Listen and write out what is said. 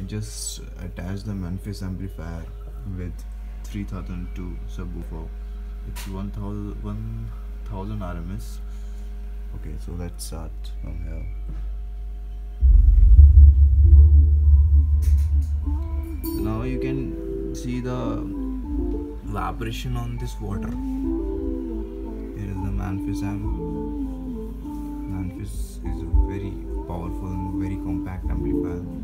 just attached the Memphis amplifier with 3002 subwoofer. It's 1000 RMS. Okay, so let's start from here. Now you can see the vibration on this water. Here is the Memphis amp. Memphis is a very powerful and very compact amplifier.